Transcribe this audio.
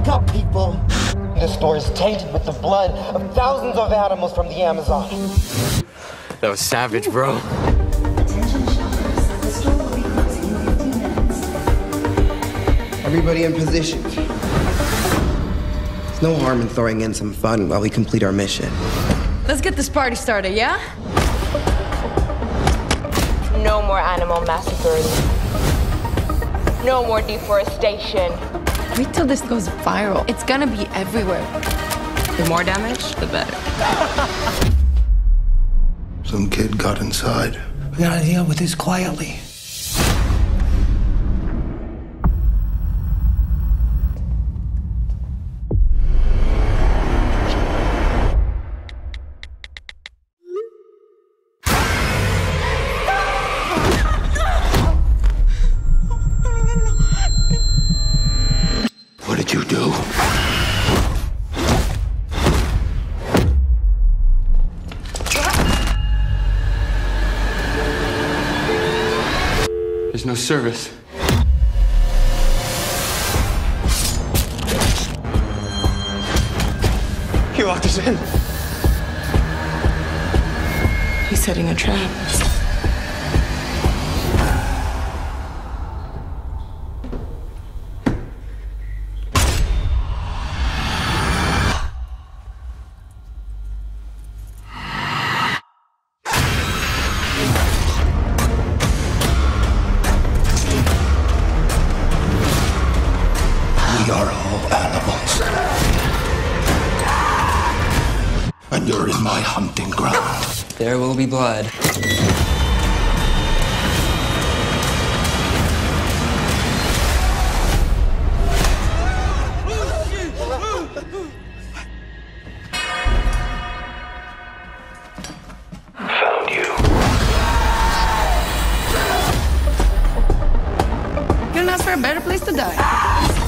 Wake up, people! This store is tainted with the blood of thousands of animals from the Amazon. That was savage, bro. Attention shoppers, the store will be closing in 15 minutes. Everybody in position. There's no harm in throwing in some fun while we complete our mission. Let's get this party started, yeah? No more animal massacres. No more deforestation. Wait till this goes viral. It's gonna be everywhere. The more damage, the better. Some kid got inside. We gotta deal with this quietly. What did you do? There's no service. He locked us in. He's setting a trap. We are all animals. And you're in my hunting ground. There will be blood. Found you. Couldn't ask for a better place to die.